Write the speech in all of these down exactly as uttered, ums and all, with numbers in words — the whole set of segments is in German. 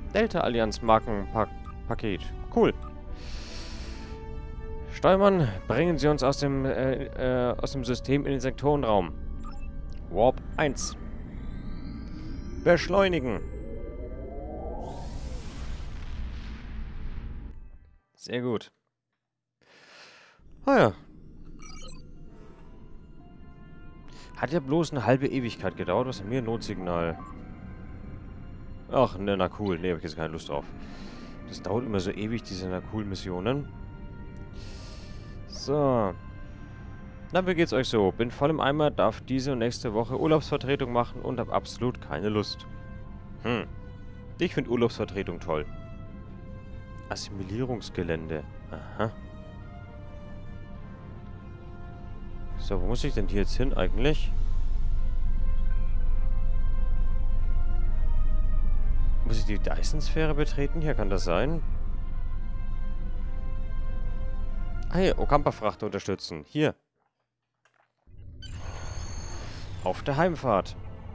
Delta-Allianz-Markenpaket. Cool. Steuermann, bringen Sie uns aus dem, äh, äh, aus dem System in den Sektorenraum. Warp eins. Beschleunigen. Sehr gut. Ah ja. Hat ja bloß eine halbe Ewigkeit gedauert. Was ist mir ein Notsignal? Ach, ne, na cool. Ne, hab ich jetzt keine Lust drauf. Das dauert immer so ewig, diese na cool Missionen. So. Na, wie geht's euch so? Bin voll im Eimer, darf diese und nächste Woche Urlaubsvertretung machen und hab absolut keine Lust. Hm. Ich finde Urlaubsvertretung toll. Assimilierungsgelände. Aha. So, wo muss ich denn hier jetzt hin eigentlich? Muss ich die Dyson-Sphäre betreten? Hier kann das sein. Ah, hier, Okampa-Frachter unterstützen. Hier. Auf der Heimfahrt.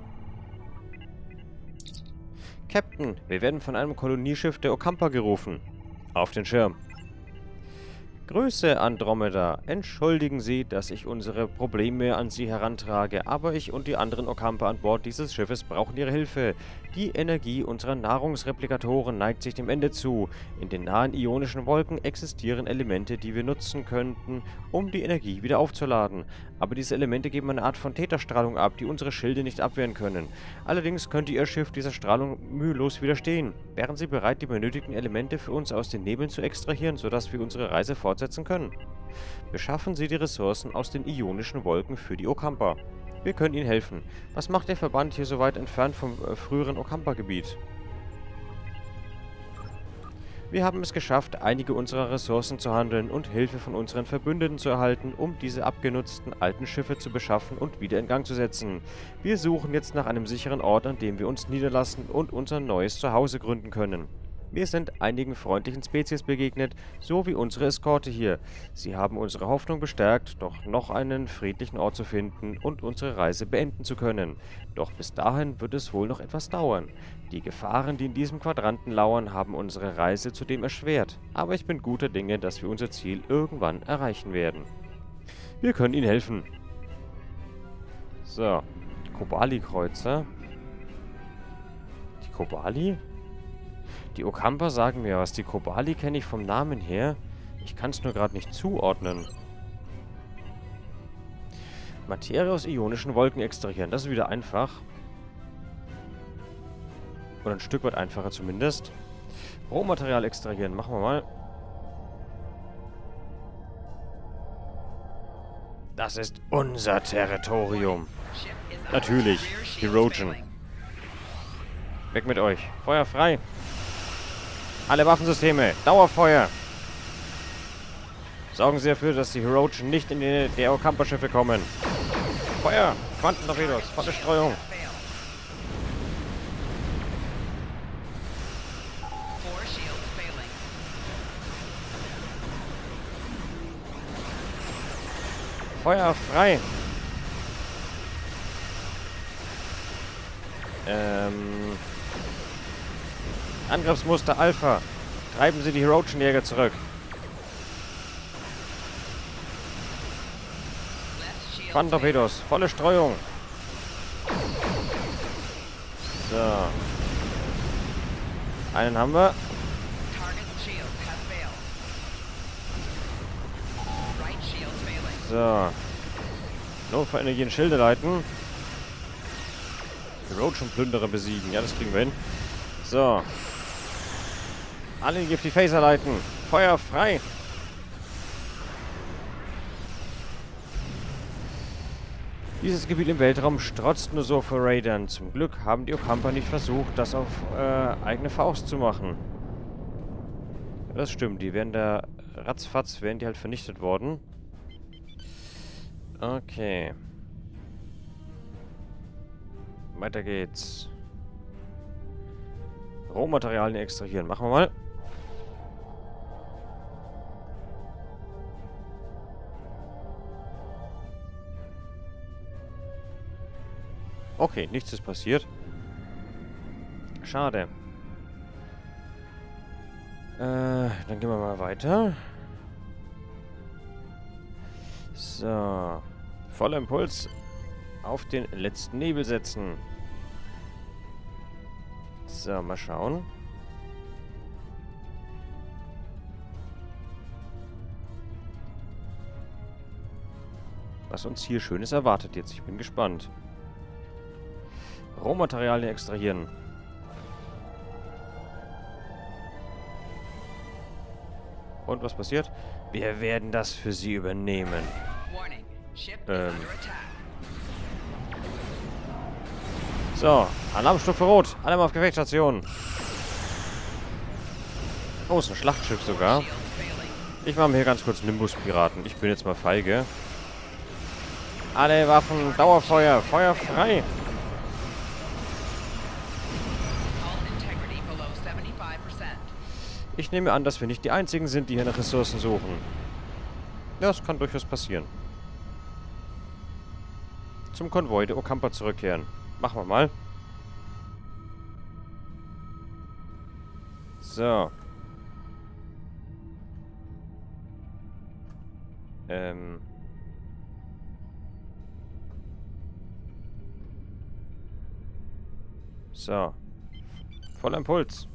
Captain, wir werden von einem Kolonieschiff der Okampa gerufen. Auf den Schirm. Grüße, Andromeda. Entschuldigen Sie, dass ich unsere Probleme an Sie herantrage, aber ich und die anderen Okampa an Bord dieses Schiffes brauchen Ihre Hilfe. Die Energie unserer Nahrungsreplikatoren neigt sich dem Ende zu. In den nahen ionischen Wolken existieren Elemente, die wir nutzen könnten, um die Energie wieder aufzuladen. Aber diese Elemente geben eine Art von Theta-Strahlung ab, die unsere Schilde nicht abwehren können. Allerdings könnte Ihr Schiff dieser Strahlung mühelos widerstehen. Wären Sie bereit, die benötigten Elemente für uns aus den Nebeln zu extrahieren, sodass wir unsere Reise fortsetzen können? Beschaffen Sie die Ressourcen aus den ionischen Wolken für die Okampa. Wir können Ihnen helfen. Was macht der Verband hier so weit entfernt vom äh, früheren Okampa-Gebiet? Wir haben es geschafft, einige unserer Ressourcen zu handeln und Hilfe von unseren Verbündeten zu erhalten, um diese abgenutzten alten Schiffe zu beschaffen und wieder in Gang zu setzen. Wir suchen jetzt nach einem sicheren Ort, an dem wir uns niederlassen und unser neues Zuhause gründen können. Wir sind einigen freundlichen Spezies begegnet, so wie unsere Eskorte hier. Sie haben unsere Hoffnung bestärkt, doch noch einen friedlichen Ort zu finden und unsere Reise beenden zu können. Doch bis dahin wird es wohl noch etwas dauern. Die Gefahren, die in diesem Quadranten lauern, haben unsere Reise zudem erschwert. Aber ich bin guter Dinge, dass wir unser Ziel irgendwann erreichen werden. Wir können Ihnen helfen. So, Kobali-Kreuzer. Die Kobali? Die Okampa sagen mir was. Die Kobali kenne ich vom Namen her. Ich kann es nur gerade nicht zuordnen. Materie aus ionischen Wolken extrahieren. Das ist wieder einfach. Oder ein Stück weit einfacher zumindest. Rohmaterial extrahieren. Machen wir mal. Das ist unser Territorium. Natürlich. Hirogen. Weg mit euch. Feuer frei. Alle Waffensysteme. Dauerfeuer. Sorgen Sie dafür, dass die Hirogen nicht in die der Okampa-Schiffe kommen. Feuer. Quantentorpedos. Volle Streuung. Feuer frei. Ähm... Angriffsmuster Alpha. Treiben Sie die Hirogen-Jäger zurück. Quantentorpedos. Volle Streuung. So. Einen haben wir. So. Notfallenergie in Schilde leiten. Hirogen-Plünderer besiegen. Ja, das kriegen wir hin. So. Alle auf die Phaser leiten. Feuer frei. Dieses Gebiet im Weltraum strotzt nur so vor Raidern. Zum Glück haben die Okampa nicht versucht, das auf äh, eigene Faust zu machen. Das stimmt, die werden da ratzfatz, werden die halt vernichtet worden. Okay. Weiter geht's. Rohmaterialien extrahieren. Machen wir mal. Okay, nichts ist passiert. Schade. Äh, dann gehen wir mal weiter. So. Voller Impuls auf den letzten Nebel setzen. So, mal schauen. Was uns hier Schönes erwartet jetzt. Ich bin gespannt. Rohmaterialien extrahieren. Und was passiert? Wir werden das für sie übernehmen. Ähm. So, Alarmstufe Rot. Alle mal auf Gefechtsstation. Oh, ist ein Schlachtschiff sogar. Ich mache mir hier ganz kurz Nimbus-Piraten. Ich bin jetzt mal feige. Alle Waffen, Dauerfeuer, Feuer frei. Ich nehme an, dass wir nicht die Einzigen sind, die hier nach Ressourcen suchen. Ja, das kann durchaus passieren. Zum Konvoi der Ocampa zurückkehren. Machen wir mal. So. Ähm. So. Voller Impuls.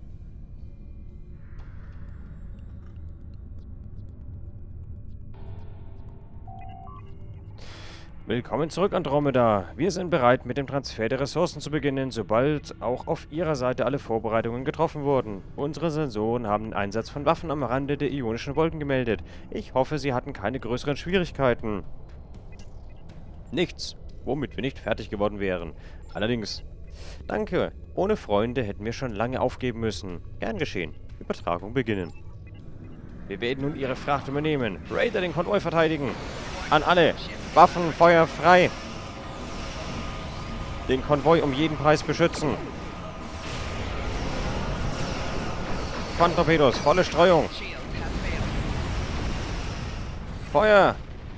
Willkommen zurück, Andromeda. Wir sind bereit, mit dem Transfer der Ressourcen zu beginnen, sobald auch auf Ihrer Seite alle Vorbereitungen getroffen wurden. Unsere Sensoren haben den Einsatz von Waffen am Rande der ionischen Wolken gemeldet. Ich hoffe, Sie hatten keine größeren Schwierigkeiten. Nichts, womit wir nicht fertig geworden wären. Allerdings. Danke. Ohne Freunde hätten wir schon lange aufgeben müssen. Gern geschehen. Übertragung beginnen. Wir werden nun Ihre Fracht übernehmen. Raider den Konvoi verteidigen. An alle. Waffen, Feuer frei. Den Konvoi um jeden Preis beschützen. Quantorpedos, volle Streuung. Feuer.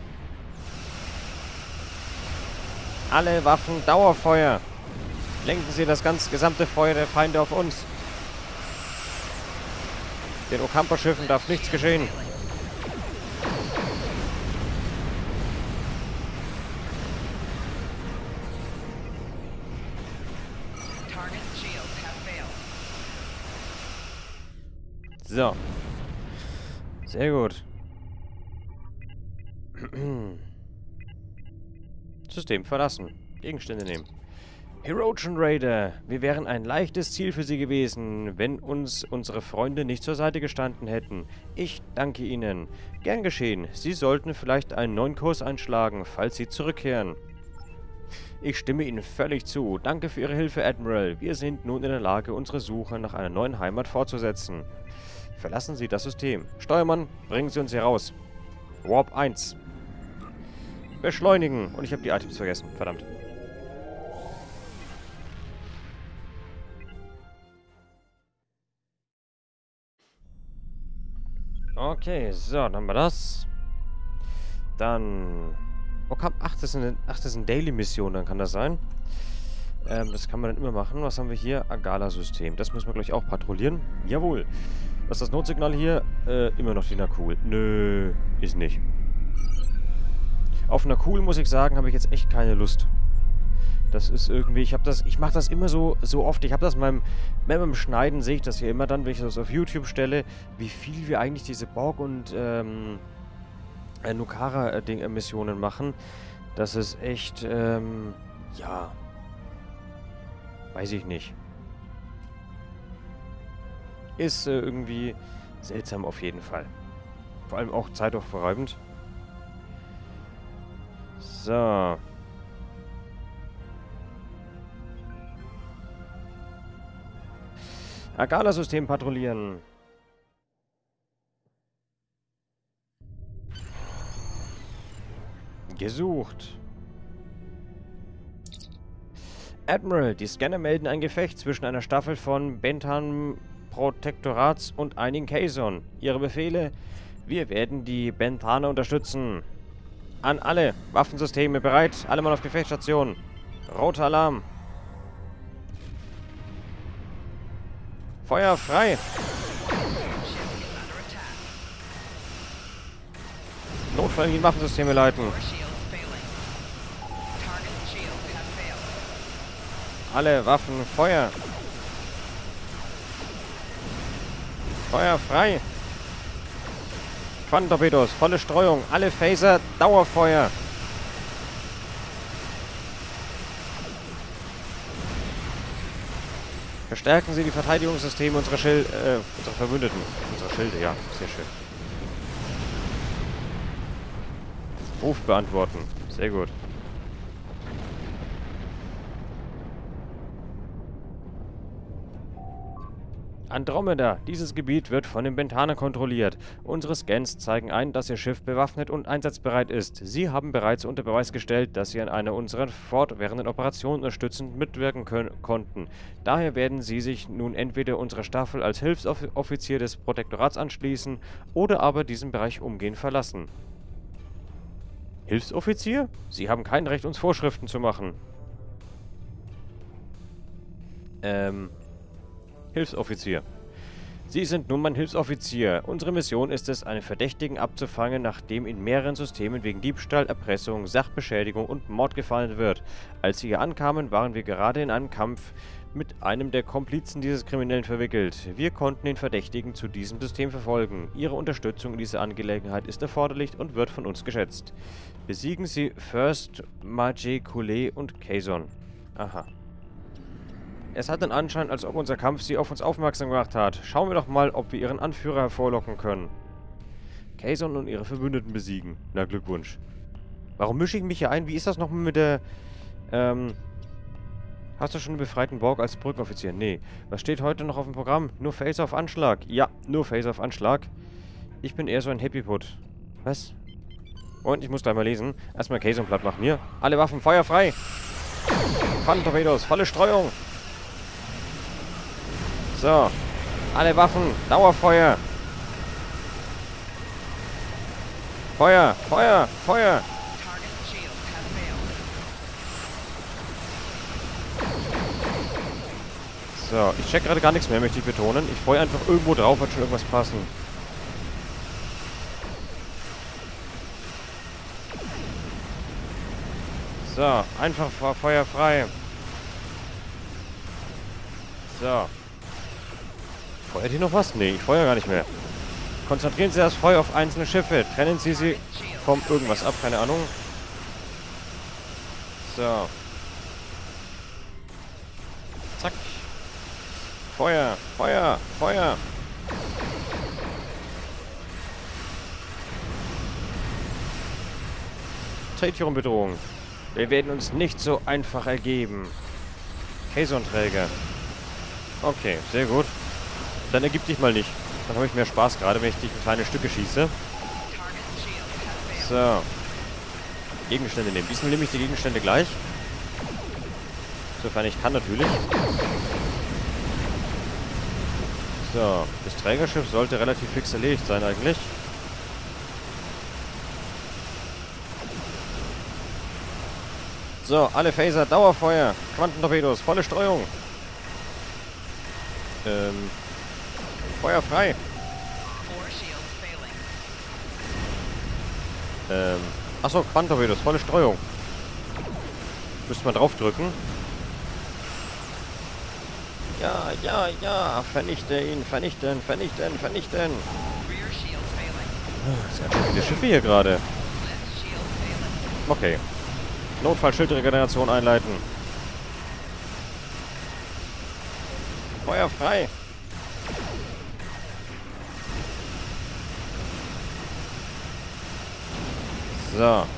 Alle Waffen, Dauerfeuer. Lenken Sie das ganz gesamte Feuer der Feinde auf uns. Den Ocampa-Schiffen darf nichts geschehen. So. Sehr gut. System verlassen. Gegenstände nehmen. Heroian Raider. Wir wären ein leichtes Ziel für Sie gewesen, wenn uns unsere Freunde nicht zur Seite gestanden hätten. Ich danke Ihnen. Gern geschehen. Sie sollten vielleicht einen neuen Kurs einschlagen, falls Sie zurückkehren. Ich stimme Ihnen völlig zu. Danke für Ihre Hilfe, Admiral. Wir sind nun in der Lage, unsere Suche nach einer neuen Heimat fortzusetzen. Verlassen Sie das System. Steuermann, bringen Sie uns hier raus. Warp eins. Beschleunigen. Und ich habe die Items vergessen. Verdammt. Okay, so, dann haben wir das. Dann... Okay, ach, das ist eine, ach, das ist eine Daily-Mission, dann kann das sein. Ähm, das kann man dann immer machen. Was haben wir hier? Agala-System. Das müssen wir gleich auch patrouillieren. Jawohl. Was ist das Notsignal hier? Äh, immer noch die Nakul. Nö, ist nicht. Auf Nakul, muss ich sagen, habe ich jetzt echt keine Lust. Das ist irgendwie, ich habe das, ich mache das immer so, so oft. Ich habe das beim, beim Schneiden sehe ich das hier immer dann, wenn ich das auf YouTube stelle, wie viel wir eigentlich diese Borg und ähm, äh, Nukara-Missionen machen. Das ist echt, ähm, ja, weiß ich nicht. Ist äh, irgendwie seltsam auf jeden Fall. Vor allem auch zeitaufreibend. So. Agala-System patrouillieren. Gesucht. Admiral, die Scanner melden ein Gefecht zwischen einer Staffel von Bentham Protektorats und einigen Kazon. Ihre Befehle? Wir werden die Benthaner unterstützen. An alle. Waffensysteme bereit. Alle mal auf Gefechtsstation. Roter Alarm. Feuer frei. Notfall in die Waffensysteme leiten. Alle Waffen, Feuer. Feuer frei. Quantentorpedos, volle Streuung. Alle Phaser, Dauerfeuer. Verstärken Sie die Verteidigungssysteme unserer Schild, äh, unserer Verbündeten. Unsere Schilde, ja, sehr schön. Ruf beantworten. Sehr gut. Andromeda. Dieses Gebiet wird von den Bentaner kontrolliert. Unsere Scans zeigen ein, dass Ihr Schiff bewaffnet und einsatzbereit ist. Sie haben bereits unter Beweis gestellt, dass Sie an einer unserer fortwährenden Operationen unterstützend mitwirken können, konnten. Daher werden Sie sich nun entweder unserer Staffel als Hilfsoffizier des Protektorats anschließen oder aber diesen Bereich umgehend verlassen. Hilfsoffizier? Sie haben kein Recht, uns Vorschriften zu machen. Ähm... Hilfsoffizier. Sie sind nun mein Hilfsoffizier. Unsere Mission ist es, einen Verdächtigen abzufangen, nachdem in mehreren Systemen wegen Diebstahl, Erpressung, Sachbeschädigung und Mord gefahndet wird. Als Sie hier ankamen, waren wir gerade in einem Kampf mit einem der Komplizen dieses Kriminellen verwickelt. Wir konnten den Verdächtigen zu diesem System verfolgen. Ihre Unterstützung in dieser Angelegenheit ist erforderlich und wird von uns geschätzt. Besiegen Sie First, Majé Coulet und Kazon. Aha. Es hat den Anschein, als ob unser Kampf Sie auf uns aufmerksam gemacht hat. Schauen wir doch mal, ob wir Ihren Anführer hervorlocken können. Kazon und ihre Verbündeten besiegen. Na, Glückwunsch. Warum mische ich mich hier ein? Wie ist das nochmal mit der... Ähm... Hast du schon einen befreiten Borg als Brückenoffizier? Nee. Was steht heute noch auf dem Programm? Nur Phaser auf Anschlag. Ja, nur Phaser auf Anschlag. Ich bin eher so ein Happy-Put. Was? Und ich muss gleich mal lesen. Erstmal Kazon platt machen. Hier. Alle Waffen, Feuer frei. Quantentorpedos, volle Streuung. So. Alle Waffen, Dauerfeuer. Feuer, Feuer, Feuer. So, ich check gerade gar nichts mehr, möchte ich betonen. Ich freue einfach irgendwo drauf, wird schon irgendwas passen. So, einfach Feuer frei. So. Feuert hier noch was? Nee, ich feuere gar nicht mehr. Konzentrieren Sie das Feuer auf einzelne Schiffe. Trennen Sie sie vom irgendwas ab, keine Ahnung. So. Zack. Feuer, Feuer, Feuer. Tritium-Bedrohung. Wir werden uns nicht so einfach ergeben. Kazon-Träger. Okay, sehr gut. Dann ergib dich mal nicht. Dann habe ich mehr Spaß gerade, wenn ich dich in kleine Stücke schieße. So. Gegenstände nehmen. Diesmal nehme ich die Gegenstände gleich. Sofern ich kann, natürlich. So. Das Trägerschiff sollte relativ fix erledigt sein, eigentlich. So, alle Phaser, Dauerfeuer. Quantentorpedos, volle Streuung. Ähm... Feuer frei. Ähm. Achso, Quantentorpedos, volle Streuung. Müsste man draufdrücken. Ja, ja, ja. Vernichte ihn, vernichten, vernichten, vernichten. Es sind ganz schön viele Schiffe hier gerade. Okay. Notfallschildregeneration einleiten. Feuer frei. So.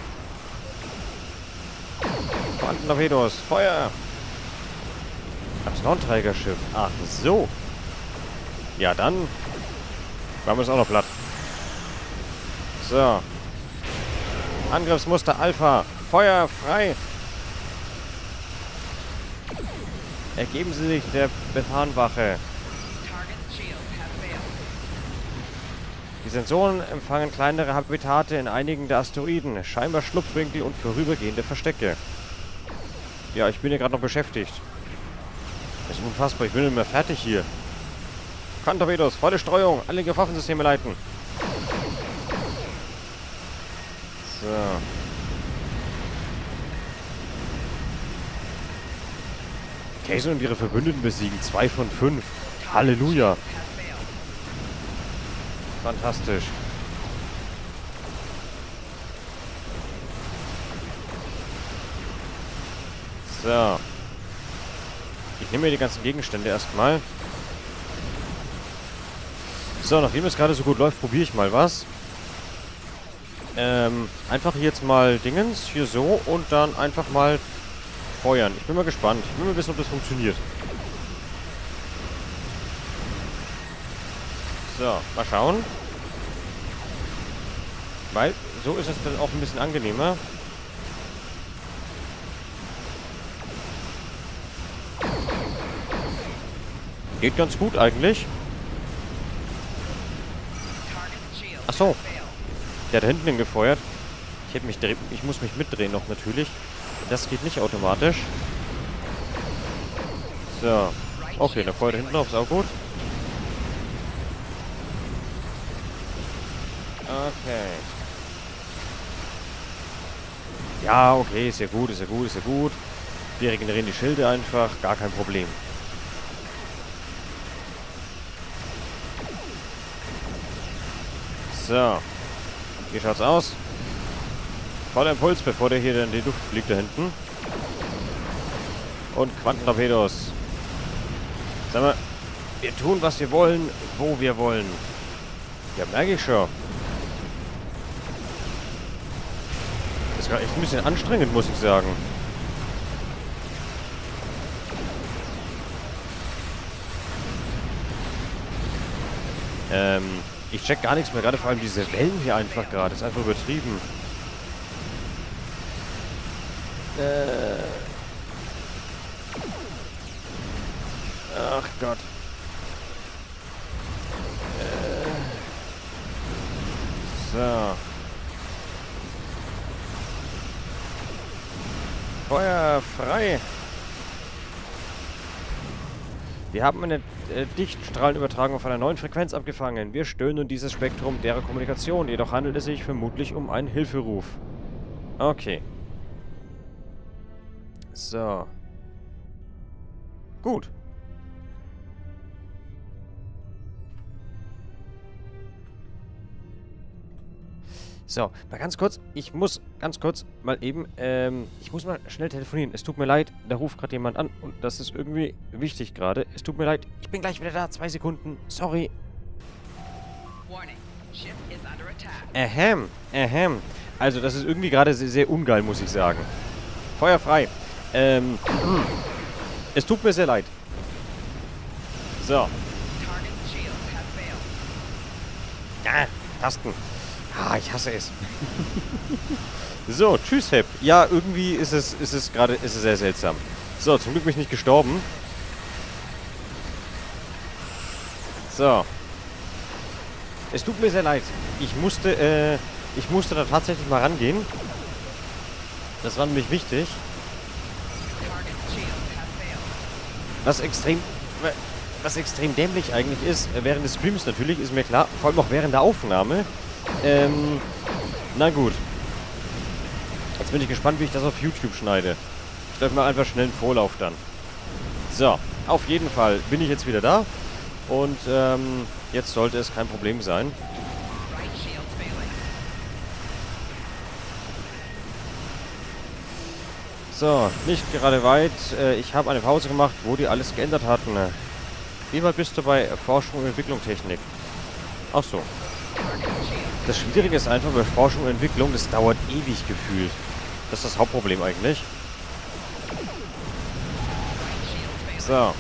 Quantentorpedos, Feuer! Das ist noch ein Trägerschiff. Ach so. Ja, dann machen wir es auch noch platt. So. Angriffsmuster Alpha. Feuer frei. Ergeben Sie sich der Bethanwache. Die Sensoren empfangen kleinere Habitate in einigen der Asteroiden, scheinbar Schlupfwinkel und vorübergehende Verstecke. Ja, ich bin hier gerade noch beschäftigt. Das ist unfassbar, ich bin nicht mehr fertig hier. Quantentorpedos, volle Streuung, alle Waffensysteme leiten. So. Kaiser und ihre Verbündeten besiegen. Zwei von fünf. Halleluja. Fantastisch. So. Ich nehme mir die ganzen Gegenstände erstmal. So, nachdem es gerade so gut läuft, probiere ich mal was. Ähm, einfach jetzt mal Dingens, hier so, und dann einfach mal feuern. Ich bin mal gespannt. Ich will mal wissen, ob das funktioniert. So, mal schauen. Weil, so ist es dann auch ein bisschen angenehmer. Geht ganz gut eigentlich. Ach so. Der hat da hinten gefeuert. Ich hätte mich dreh ich muss mich mitdrehen noch natürlich. Das geht nicht automatisch. So. Okay, der feuert hinten auf, ist auch gut. Okay. Ja, okay, ist ja gut, ist ja gut, ist ja gut. Wir regenerieren die Schilde einfach, gar kein Problem. So. Wie schaut's aus? Voller Impuls, bevor der hier in die Luft fliegt da hinten. Und Quantentorpedos. Sag mal, wir tun, was wir wollen, wo wir wollen. Ja, merke ich schon. Das war echt ein bisschen anstrengend, muss ich sagen. Ähm, ich check gar nichts mehr, gerade vor allem diese Wellen hier einfach gerade. Das ist einfach übertrieben. Äh. Ach Gott. Äh. So. Feuer frei. Wir haben eine äh, Dichtstrahlenübertragung auf einer neuen Frequenz abgefangen. Wir stören nun dieses Spektrum derer Kommunikation. Jedoch handelt es sich vermutlich um einen Hilferuf. Okay. So. Gut. So, mal ganz kurz. Ich muss ganz kurz mal eben, ähm, ich muss mal schnell telefonieren. Es tut mir leid, da ruft gerade jemand an und das ist irgendwie wichtig gerade. Es tut mir leid, ich bin gleich wieder da. Zwei Sekunden. Sorry. Ahem, ahem. Also, das ist irgendwie gerade sehr, sehr ungeil, muss ich sagen. Feuer frei. Ähm, es tut mir sehr leid. So. Ah, Tasten. Ah, ich hasse es. So, tschüss, Hep. Ja, irgendwie ist es, ist es gerade, ist es sehr seltsam. So, zum Glück bin ich nicht gestorben. So. Es tut mir sehr leid. Ich musste, äh, ich musste da tatsächlich mal rangehen. Das war nämlich wichtig. Was extrem, was extrem dämlich eigentlich ist, während des Streams natürlich, ist mir klar, vor allem auch während der Aufnahme. Ähm, na gut. Jetzt bin ich gespannt, wie ich das auf YouTube schneide. Ich stelle mal einfach schnell einen Vorlauf dann. So, auf jeden Fall bin ich jetzt wieder da. Und, ähm, jetzt sollte es kein Problem sein. So, nicht gerade weit. Äh, ich habe eine Pause gemacht, wo die alles geändert hatten. Wie weit bist du bei Forschung und Entwicklung Technik? Ach so. Das Schwierige ist einfach bei Forschung und Entwicklung, das dauert ewig gefühlt. Das ist das Hauptproblem eigentlich. So.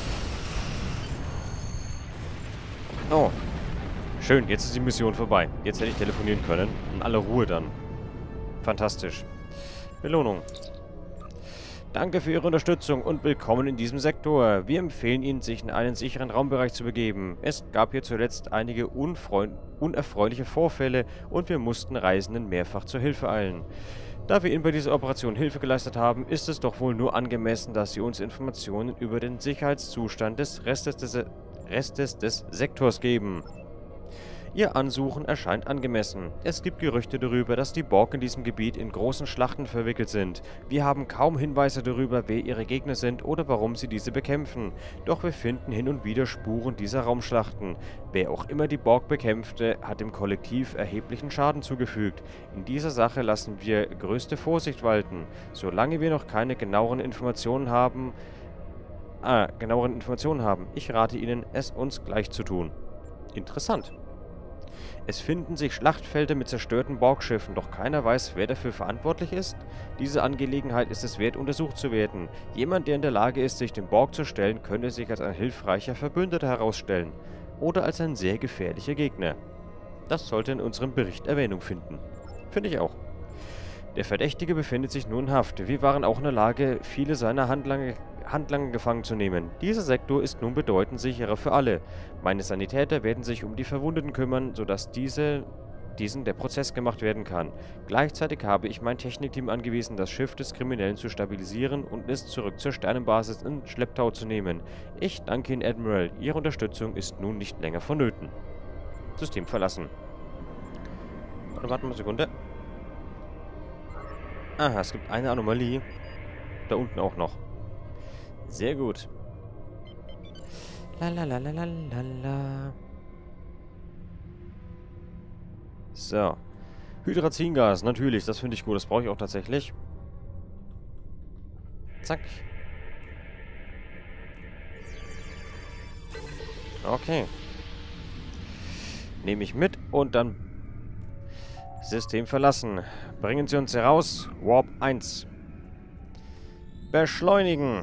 Oh. Schön, jetzt ist die Mission vorbei. Jetzt hätte ich telefonieren können. In aller Ruhe dann. Fantastisch. Belohnung. Danke für Ihre Unterstützung und willkommen in diesem Sektor. Wir empfehlen Ihnen, sich in einen sicheren Raumbereich zu begeben. Es gab hier zuletzt einige unerfreuliche Vorfälle und wir mussten Reisenden mehrfach zur Hilfe eilen. Da wir Ihnen bei dieser Operation Hilfe geleistet haben, ist es doch wohl nur angemessen, dass Sie uns Informationen über den Sicherheitszustand des Restes des, Restes des Sektors geben. Ihr Ansuchen erscheint angemessen. Es gibt Gerüchte darüber, dass die Borg in diesem Gebiet in großen Schlachten verwickelt sind. Wir haben kaum Hinweise darüber, wer ihre Gegner sind oder warum sie diese bekämpfen. Doch wir finden hin und wieder Spuren dieser Raumschlachten. Wer auch immer die Borg bekämpfte, hat dem Kollektiv erheblichen Schaden zugefügt. In dieser Sache lassen wir größte Vorsicht walten. Solange wir noch keine genaueren Informationen haben, ah, genaueren Informationen haben, ich rate Ihnen, es uns gleich zu tun. Interessant. Es finden sich Schlachtfelder mit zerstörten Borgschiffen, doch keiner weiß, wer dafür verantwortlich ist. Diese Angelegenheit ist es wert, untersucht zu werden. Jemand, der in der Lage ist, sich dem Borg zu stellen, könnte sich als ein hilfreicher Verbündeter herausstellen. Oder als ein sehr gefährlicher Gegner. Das sollte in unserem Bericht Erwähnung finden. Finde ich auch. Der Verdächtige befindet sich nun in Haft. Wir waren auch in der Lage, viele seiner Handlanger Handlanger gefangen zu nehmen. Dieser Sektor ist nun bedeutend sicherer für alle. Meine Sanitäter werden sich um die Verwundeten kümmern, sodass diese, diesen der Prozess gemacht werden kann. Gleichzeitig habe ich mein Technikteam angewiesen, das Schiff des Kriminellen zu stabilisieren und es zurück zur Sternenbasis in Schlepptau zu nehmen. Ich danke Ihnen, Admiral. Ihre Unterstützung ist nun nicht länger vonnöten. System verlassen. Warte, warte mal eine Sekunde. Aha, es gibt eine Anomalie. Da unten auch noch. Sehr gut. Lalalalalalala. So. Hydrazingas, natürlich. Das finde ich gut. Das brauche ich auch tatsächlich. Zack. Okay. Nehme ich mit und dann System verlassen. Bringen Sie uns heraus. Warp eins. Beschleunigen.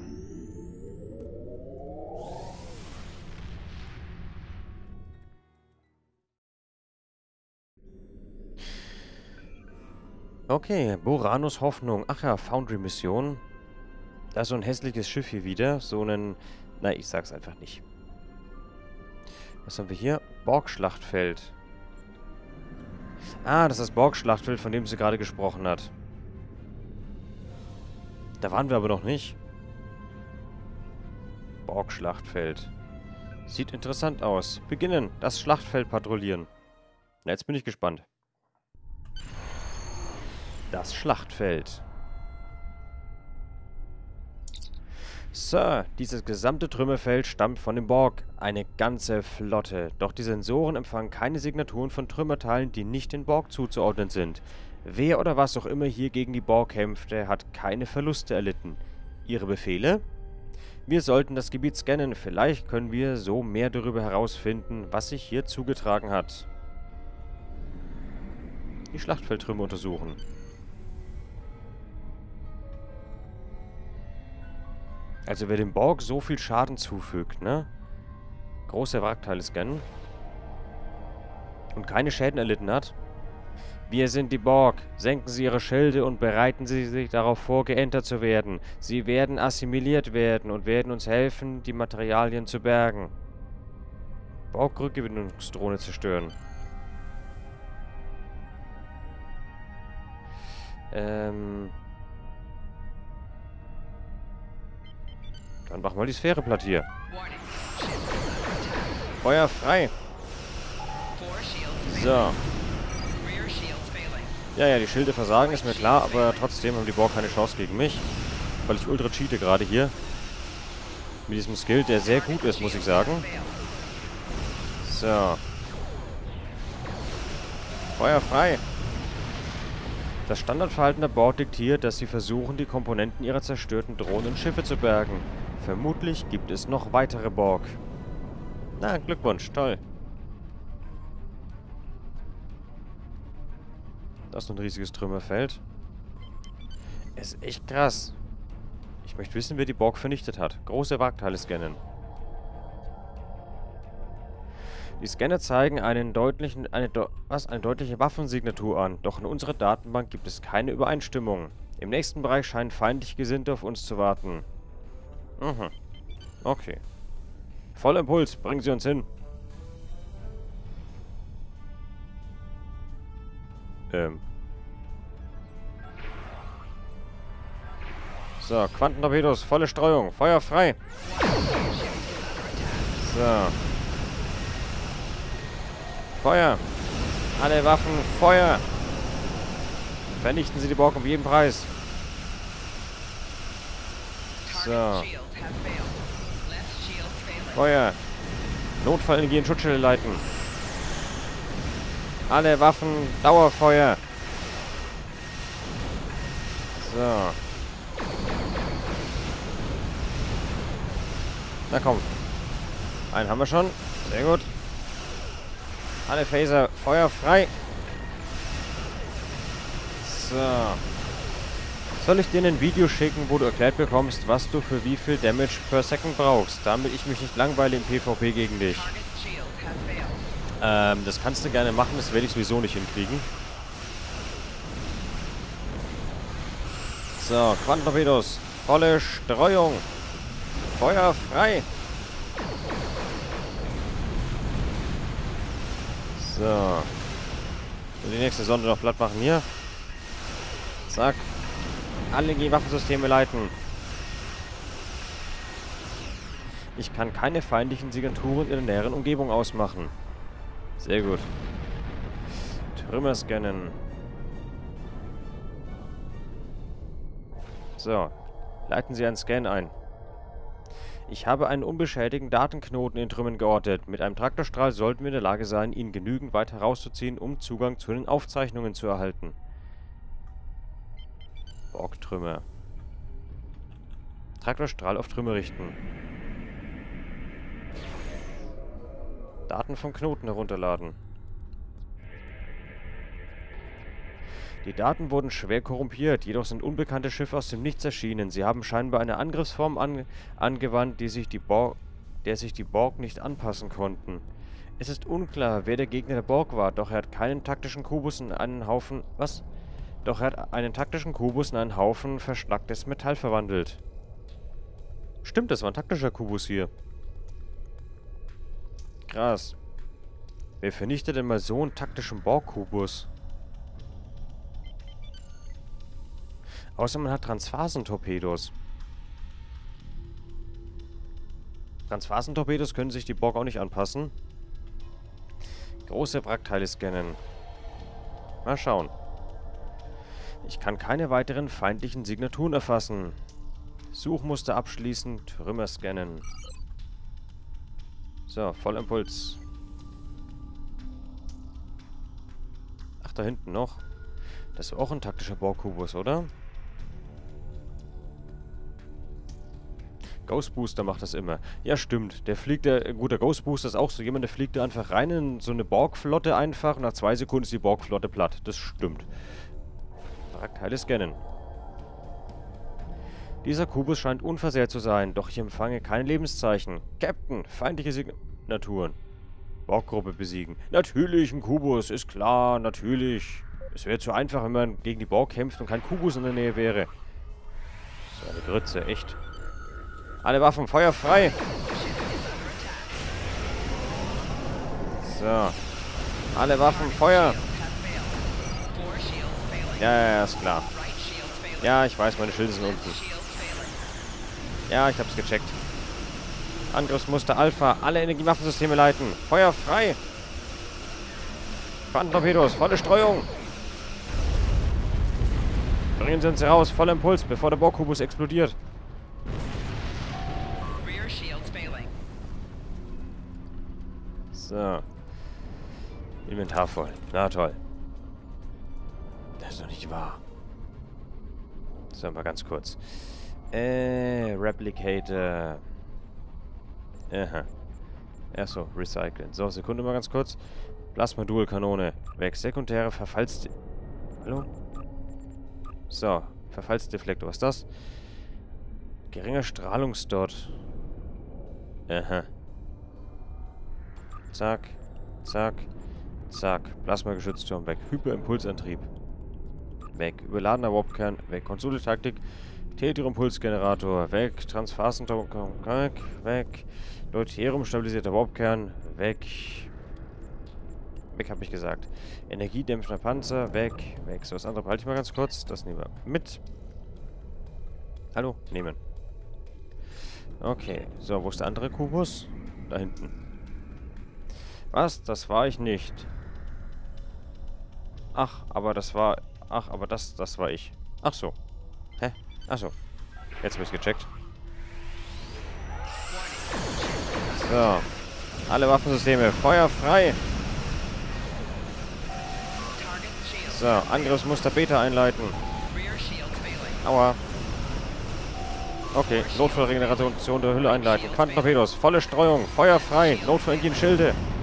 Okay, Boranus Hoffnung. Ach ja, Foundry-Mission. Da ist so ein hässliches Schiff hier wieder. So ein... Na, ich sag's einfach nicht. Was haben wir hier? Borg-Schlachtfeld. Ah, das ist das Borg-Schlachtfeld, von dem sie gerade gesprochen hat. Da waren wir aber noch nicht. Borg-Schlachtfeld. Sieht interessant aus. Beginnen. Das Schlachtfeld patrouillieren. Na, jetzt bin ich gespannt. Das Schlachtfeld. Sir, dieses gesamte Trümmerfeld stammt von dem Borg. Eine ganze Flotte. Doch die Sensoren empfangen keine Signaturen von Trümmerteilen, die nicht den Borg zuzuordnen sind. Wer oder was auch immer hier gegen die Borg kämpfte, hat keine Verluste erlitten. Ihre Befehle? Wir sollten das Gebiet scannen. Vielleicht können wir so mehr darüber herausfinden, was sich hier zugetragen hat. Die Schlachtfeldtrümmer untersuchen. Also wer dem Borg so viel Schaden zufügt, ne? Große Wrackteile scannen. Und keine Schäden erlitten hat. Wir sind die Borg. Senken Sie Ihre Schilde und bereiten Sie sich darauf vor, geentert zu werden. Sie werden assimiliert werden und werden uns helfen, die Materialien zu bergen. Borg-Rückgewinnungsdrohne zerstören. Ähm... Dann machen wir die Sphäre platt hier. Feuer frei. So. Ja, ja, die Schilde versagen, ist mir klar, aber trotzdem haben die Borg keine Chance gegen mich. Weil ich ultra cheate gerade hier. Mit diesem Skill, der sehr gut ist, muss ich sagen. So. Feuer frei. Das Standardverhalten der Borg diktiert, dass sie versuchen, die Komponenten ihrer zerstörten Drohnen und Schiffe zu bergen. Vermutlich gibt es noch weitere Borg. Na, Glückwunsch, toll. Das ist ein riesiges Trümmerfeld. Ist echt krass. Ich möchte wissen, wer die Borg vernichtet hat. Große Wrackteile scannen. Die Scanner zeigen einen deutlichen, eine, was, eine deutliche Waffensignatur an, doch in unserer Datenbank gibt es keine Übereinstimmung. Im nächsten Bereich scheinen feindliche Gesinnte auf uns zu warten. Mhm. Okay. Voller Impuls, bringen Sie uns hin. Ähm. So, Quantentorpedos, volle Streuung, Feuer frei. So. Feuer! Alle Waffen, Feuer! Vernichten Sie die Borg um jeden Preis. So. Feuer! Notfallenergie in Schutzschilde leiten. Alle Waffen, Dauerfeuer! So. Na komm. Einen haben wir schon. Sehr gut. Alle Phaser, Feuer frei. So. Soll ich dir ein Video schicken, wo du erklärt bekommst, was du für wie viel Damage per Second brauchst, damit ich mich nicht langweile im PvP gegen dich? Ähm, das kannst du gerne machen, das werde ich sowieso nicht hinkriegen. So, Quantentorpedos. Volle Streuung. Feuer frei. So. Und die nächste Sonde noch platt machen hier. Zack. Alle Waffensysteme leiten. Ich kann keine feindlichen Signaturen in der näheren Umgebung ausmachen. Sehr gut. Trümmer scannen. So. Leiten Sie einen Scan ein. Ich habe einen unbeschädigten Datenknoten in Trümmern geortet. Mit einem Traktorstrahl sollten wir in der Lage sein, ihn genügend weit herauszuziehen, um Zugang zu den Aufzeichnungen zu erhalten. Borg-Trümmer. Traktorstrahl auf Trümmer richten. Daten vom Knoten herunterladen. Die Daten wurden schwer korrumpiert, jedoch sind unbekannte Schiffe aus dem Nichts erschienen. Sie haben scheinbar eine Angriffsform an angewandt, die sich die Borg, der sich die Borg nicht anpassen konnten. Es ist unklar, wer der Gegner der Borg war, doch er hat keinen taktischen Kubus in einen Haufen... Was? Doch er hat einen taktischen Kubus in einen Haufen verschnacktes Metall verwandelt. Stimmt, das war ein taktischer Kubus hier. Krass. Wer vernichtet denn mal so einen taktischen Borg-Kubus? Außer man hat Transphasentorpedos. Transphasentorpedos können sich die Borg auch nicht anpassen. Große Wrackteile scannen. Mal schauen. Ich kann keine weiteren feindlichen Signaturen erfassen. Suchmuster abschließen, Trümmer scannen. So, Vollimpuls. Ach, da hinten noch. Das ist auch ein taktischer Borg-Kubus, oder? Ghost Booster macht das immer. Ja, stimmt. Der fliegt, der, gut, der Ghost Booster ist auch so jemand, der fliegt da einfach rein in so eine Borg-Flotte einfach und nach zwei Sekunden ist die Borg-Flotte platt. Das stimmt. Wrackteile scannen. Dieser Kubus scheint unversehrt zu sein, doch ich empfange keine Lebenszeichen. Captain, feindliche Signaturen. Borg-Gruppe besiegen. Natürlich, ein Kubus, ist klar, natürlich. Es wäre zu einfach, wenn man gegen die Borg kämpft und kein Kubus in der Nähe wäre. So eine Grütze, echt. Alle Waffen, Feuer frei! So. Alle Waffen, Feuer! Ja, ja, ja, ist klar. Ja, ich weiß, meine Schilde sind unten. Ja, ich hab's gecheckt. Angriffsmuster Alpha, alle Energiewaffensysteme leiten. Feuer frei! Quantentorpedos, volle Streuung! Bringen Sie uns heraus, voller Impuls, bevor der Borg-Kubus explodiert. So. Inventar voll. Na toll. Das ist doch nicht wahr. So, mal ganz kurz. Äh, Replicator. Aha. Achso, recyceln. So, Sekunde mal ganz kurz. Plasma-Dual-Kanone. Weg. Sekundäre Verfalls... Hallo? So, Verfallsdeflektor. Was ist das? Geringer Strahlungsdot. Aha. Zack. Zack. Zack. Plasma-Geschützturm weg. Hyperimpulsantrieb. Weg. Überladener Warpkern. Weg. Konsole-Taktik. Teletirimpulsgenerator. Weg. Transphasenturm. Weg. Weg. Deuterium-stabilisierter Warpkern. Weg. Weg, habe ich gesagt. Energiedämpfender Panzer. Weg. Weg. So, das andere behalte ich mal ganz kurz. Das nehmen wir mit. Hallo? Nehmen. Okay. So, wo ist der andere Kubus? Da hinten. Was? Das war ich nicht. Ach, aber das war... Ach, aber das, das war ich. Ach so. Hä? Ach so. Jetzt habe ich gecheckt. So. Alle Waffensysteme. Feuer frei. So. Angriffsmuster Beta einleiten. Aua. Okay. Notfallregeneration der Hülle einleiten. Quantentorpedos. Volle Streuung. Feuer frei. Notfall Schilde.